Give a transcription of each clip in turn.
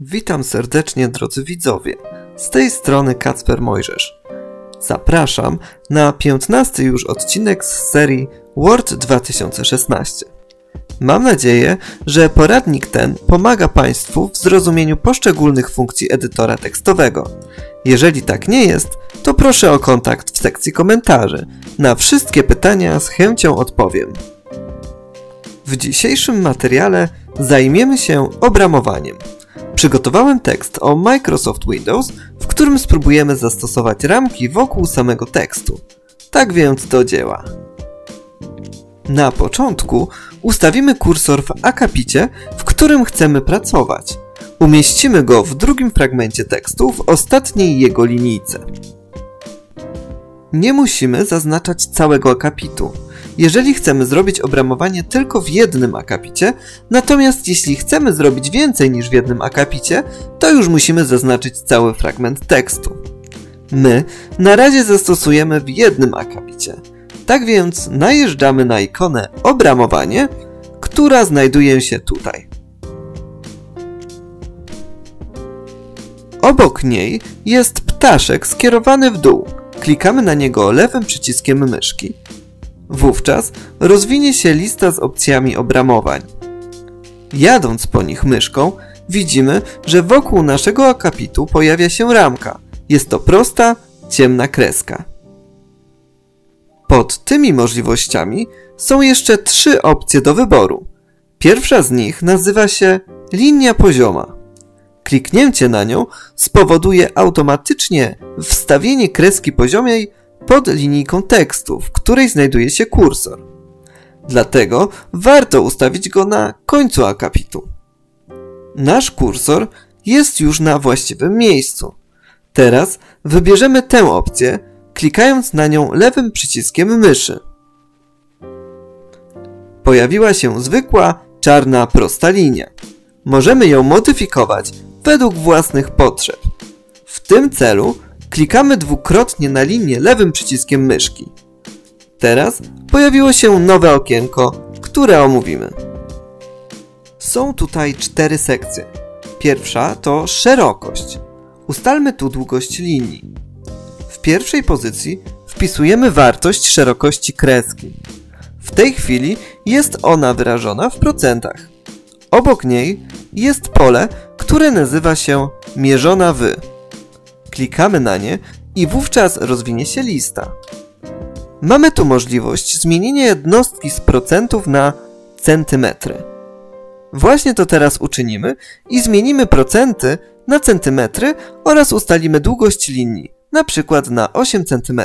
Witam serdecznie, drodzy widzowie. Z tej strony Kacper Mojżesz. Zapraszam na 15. już odcinek z serii Word 2016. Mam nadzieję, że poradnik ten pomaga Państwu w zrozumieniu poszczególnych funkcji edytora tekstowego. Jeżeli tak nie jest, to proszę o kontakt w sekcji komentarzy. Na wszystkie pytania z chęcią odpowiem. W dzisiejszym materiale zajmiemy się obramowaniem. Przygotowałem tekst o Microsoft Windows, w którym spróbujemy zastosować ramki wokół samego tekstu. Tak więc do dzieła. Na początku ustawimy kursor w akapicie, w którym chcemy pracować. Umieścimy go w drugim fragmencie tekstu w ostatniej jego linijce. Nie musimy zaznaczać całego akapitu, jeżeli chcemy zrobić obramowanie tylko w jednym akapicie, natomiast jeśli chcemy zrobić więcej niż w jednym akapicie, to już musimy zaznaczyć cały fragment tekstu. My na razie zastosujemy w jednym akapicie. Tak więc najeżdżamy na ikonę obramowanie, która znajduje się tutaj. Obok niej jest ptaszek skierowany w dół. Klikamy na niego lewym przyciskiem myszki. Wówczas rozwinie się lista z opcjami obramowań. Jadąc po nich myszką, widzimy, że wokół naszego akapitu pojawia się ramka. Jest to prosta, ciemna kreska. Pod tymi możliwościami są jeszcze 3 opcje do wyboru. Pierwsza z nich nazywa się linia pozioma. Kliknięcie na nią spowoduje automatycznie wstawienie kreski poziomej pod linijką tekstu, w której znajduje się kursor. Dlatego warto ustawić go na końcu akapitu. Nasz kursor jest już na właściwym miejscu. Teraz wybierzemy tę opcję, klikając na nią lewym przyciskiem myszy. Pojawiła się zwykła, czarna, prosta linia. Możemy ją modyfikować według własnych potrzeb. W tym celu klikamy dwukrotnie na linię lewym przyciskiem myszki. Teraz pojawiło się nowe okienko, które omówimy. Są tutaj 4 sekcje. Pierwsza to szerokość. Ustalmy tu długość linii. W pierwszej pozycji wpisujemy wartość szerokości kreski. W tej chwili jest ona wyrażona w procentach. Obok niej jest pole, które nazywa się mierzona w. Klikamy na nie i wówczas rozwinie się lista. Mamy tu możliwość zmienienia jednostki z procentów na centymetry. Właśnie to teraz uczynimy i zmienimy procenty na centymetry oraz ustalimy długość linii, na przykład na 8 cm.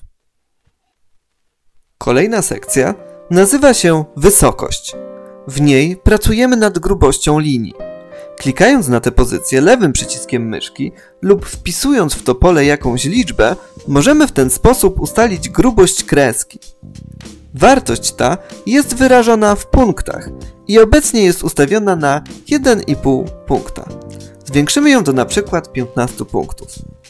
Kolejna sekcja nazywa się wysokość. W niej pracujemy nad grubością linii. Klikając na tę pozycję lewym przyciskiem myszki lub wpisując w to pole jakąś liczbę, możemy w ten sposób ustalić grubość kreski. Wartość ta jest wyrażona w punktach i obecnie jest ustawiona na 1,5 punkta. Zwiększymy ją do np. 15 punktów.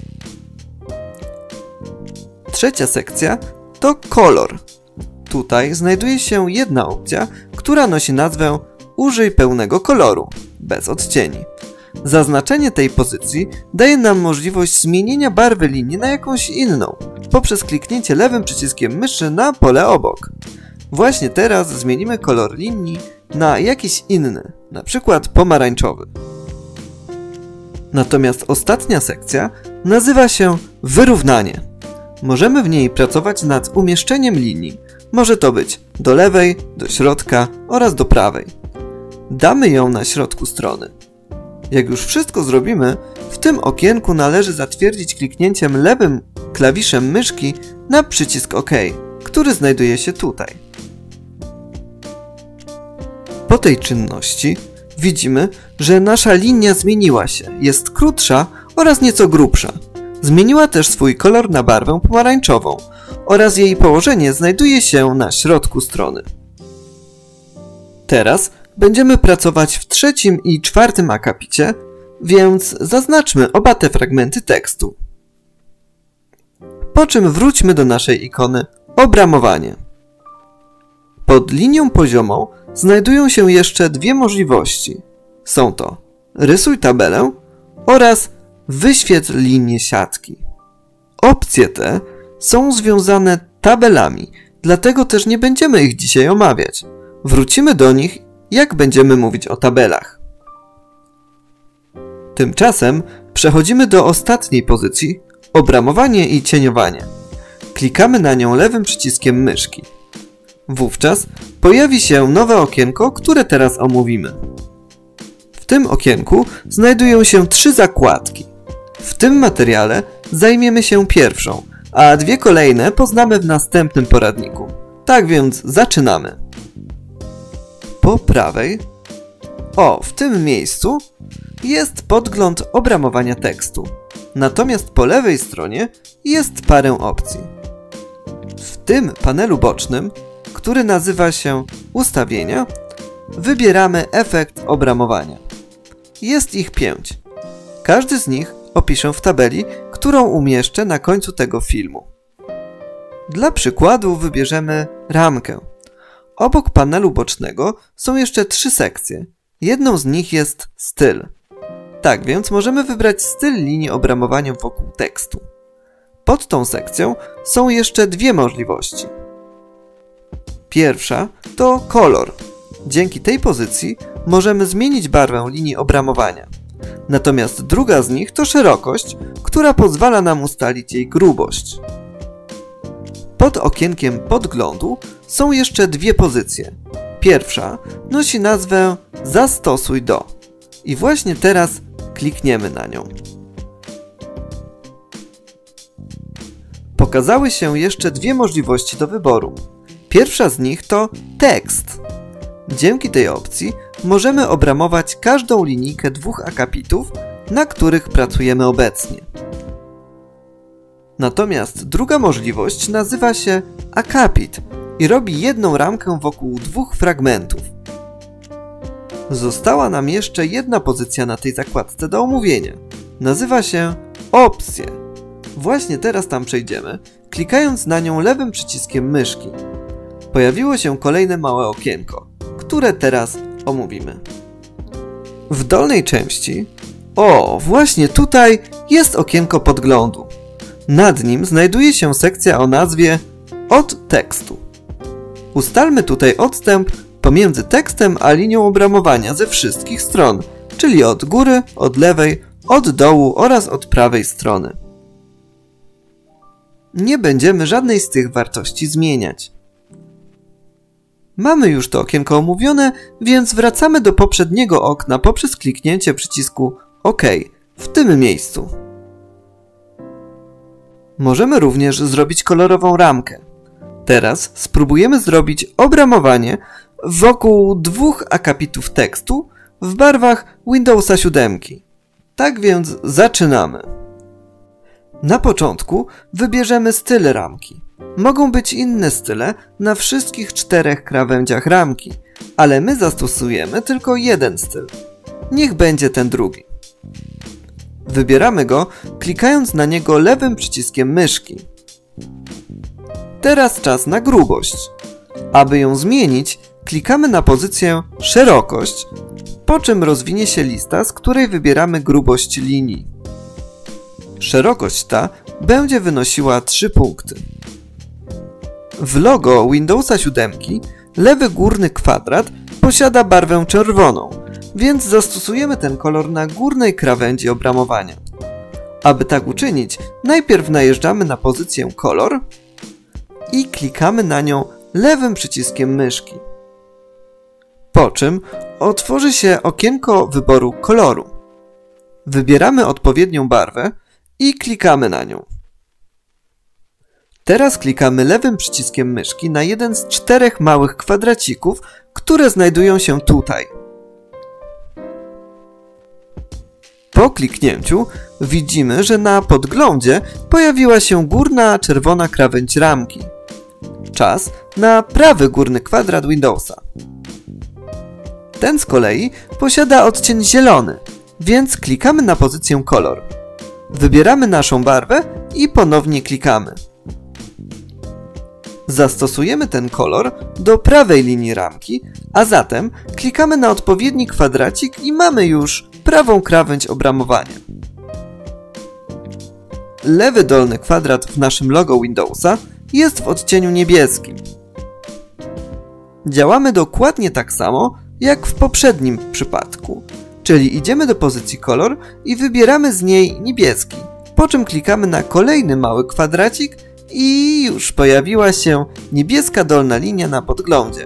Trzecia sekcja to kolor. Tutaj znajduje się jedna opcja, która nosi nazwę Użyj pełnego koloru, bez odcieni. Zaznaczenie tej pozycji daje nam możliwość zmienienia barwy linii na jakąś inną, poprzez kliknięcie lewym przyciskiem myszy na pole obok. Właśnie teraz zmienimy kolor linii na jakiś inny, np. pomarańczowy. Natomiast ostatnia sekcja nazywa się wyrównanie. Możemy w niej pracować nad umieszczeniem linii. Może to być do lewej, do środka oraz do prawej. Damy ją na środku strony. Jak już wszystko zrobimy, w tym okienku należy zatwierdzić kliknięciem lewym klawiszem myszki na przycisk OK, który znajduje się tutaj. Po tej czynności widzimy, że nasza linia zmieniła się, jest krótsza oraz nieco grubsza. Zmieniła też swój kolor na barwę pomarańczową oraz jej położenie znajduje się na środku strony. Teraz będziemy pracować w 3. i 4. akapicie, więc zaznaczmy oba te fragmenty tekstu. Po czym wróćmy do naszej ikony obramowanie. Pod linią poziomą znajdują się jeszcze 2 możliwości. Są to rysuj tabelę oraz wyświetl linię siatki. Opcje te są związane tabelami, dlatego też nie będziemy ich dzisiaj omawiać. Wrócimy do nich, jak będziemy mówić o tabelach. Tymczasem przechodzimy do ostatniej pozycji, obramowanie i cieniowanie. Klikamy na nią lewym przyciskiem myszki. Wówczas pojawi się nowe okienko, które teraz omówimy. W tym okienku znajdują się 3 zakładki. W tym materiale zajmiemy się pierwszą, a 2 kolejne poznamy w następnym poradniku. Tak więc zaczynamy. Po prawej, w tym miejscu, jest podgląd obramowania tekstu. Natomiast po lewej stronie jest parę opcji. W tym panelu bocznym, który nazywa się Ustawienia, wybieramy efekt obramowania. Jest ich 5. Każdy z nich opiszę w tabeli, którą umieszczę na końcu tego filmu. Dla przykładu wybierzemy ramkę. Obok panelu bocznego są jeszcze 3 sekcje. Jedną z nich jest styl. Tak więc możemy wybrać styl linii obramowania wokół tekstu. Pod tą sekcją są jeszcze 2 możliwości. Pierwsza to kolor. Dzięki tej pozycji możemy zmienić barwę linii obramowania. Natomiast druga z nich to szerokość, która pozwala nam ustalić jej grubość. Pod okienkiem podglądu są jeszcze 2 pozycje. Pierwsza nosi nazwę Zastosuj do i właśnie teraz klikniemy na nią. Pokazały się jeszcze 2 możliwości do wyboru. Pierwsza z nich to tekst. Dzięki tej opcji możemy obramować każdą linijkę 2 akapitów, na których pracujemy obecnie. Natomiast druga możliwość nazywa się akapit i robi jedną ramkę wokół 2 fragmentów. Została nam jeszcze jedna pozycja na tej zakładce do omówienia. Nazywa się opcje. Właśnie teraz tam przejdziemy, klikając na nią lewym przyciskiem myszki. Pojawiło się kolejne małe okienko, które teraz omówimy. W dolnej części, właśnie tutaj jest okienko podglądu. Nad nim znajduje się sekcja o nazwie Od tekstu. Ustalmy tutaj odstęp pomiędzy tekstem a linią obramowania ze wszystkich stron, czyli od góry, od lewej, od dołu oraz od prawej strony. Nie będziemy żadnej z tych wartości zmieniać. Mamy już to okienko omówione, więc wracamy do poprzedniego okna poprzez kliknięcie przycisku OK w tym miejscu. Możemy również zrobić kolorową ramkę. Teraz spróbujemy zrobić obramowanie wokół 2 akapitów tekstu w barwach Windowsa 7. Tak więc zaczynamy. Na początku wybierzemy styl ramki. Mogą być inne style na wszystkich 4 krawędziach ramki, ale my zastosujemy tylko jeden styl. Niech będzie ten drugi. Wybieramy go, klikając na niego lewym przyciskiem myszki. Teraz czas na grubość. Aby ją zmienić, klikamy na pozycję szerokość, po czym rozwinie się lista, z której wybieramy grubość linii. Szerokość ta będzie wynosiła 3 punkty. W logo Windowsa 7 lewy górny kwadrat posiada barwę czerwoną, więc zastosujemy ten kolor na górnej krawędzi obramowania. Aby tak uczynić, najpierw najeżdżamy na pozycję kolor i klikamy na nią lewym przyciskiem myszki. Po czym otworzy się okienko wyboru koloru. Wybieramy odpowiednią barwę i klikamy na nią. Teraz klikamy lewym przyciskiem myszki na jeden z 4 małych kwadracików, które znajdują się tutaj. Po kliknięciu widzimy, że na podglądzie pojawiła się górna czerwona krawędź ramki. Czas na prawy górny kwadrat Windowsa. Ten z kolei posiada odcień zielony, więc klikamy na pozycję kolor. Wybieramy naszą barwę i ponownie klikamy. Zastosujemy ten kolor do prawej linii ramki, a zatem klikamy na odpowiedni kwadracik i mamy już prawą krawędź obramowania. lewy dolny kwadrat w naszym logo Windowsa jest w odcieniu niebieskim. Działamy dokładnie tak samo jak w poprzednim przypadku, czyli idziemy do pozycji kolor i wybieramy z niej niebieski, po czym klikamy na kolejny mały kwadracik i już pojawiła się niebieska dolna linia na podglądzie.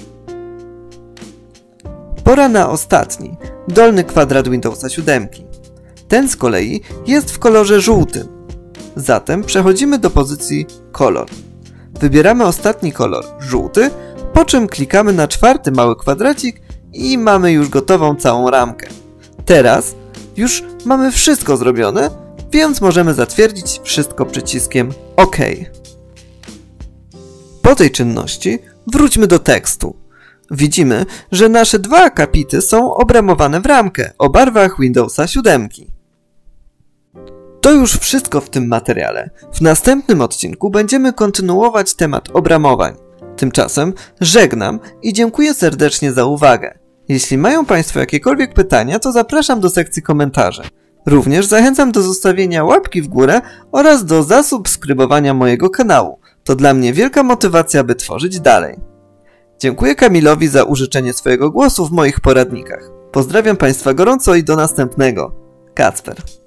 Pora na ostatni, dolny kwadrat Windowsa 7. Ten z kolei jest w kolorze żółtym. Zatem przechodzimy do pozycji kolor. Wybieramy ostatni kolor, żółty, po czym klikamy na czwarty mały kwadracik i mamy już gotową całą ramkę. Teraz już mamy wszystko zrobione, więc możemy zatwierdzić wszystko przyciskiem OK. Po tej czynności wróćmy do tekstu. Widzimy, że nasze dwa akapity są obramowane w ramkę o barwach Windowsa 7. To już wszystko w tym materiale. W następnym odcinku będziemy kontynuować temat obramowań. Tymczasem żegnam i dziękuję serdecznie za uwagę. Jeśli mają Państwo jakiekolwiek pytania, to zapraszam do sekcji komentarzy. Również zachęcam do zostawienia łapki w górę oraz do zasubskrybowania mojego kanału. To dla mnie wielka motywacja, by tworzyć dalej. Dziękuję Kamilowi za użyczenie swojego głosu w moich poradnikach. Pozdrawiam Państwa gorąco i do następnego. Kacper.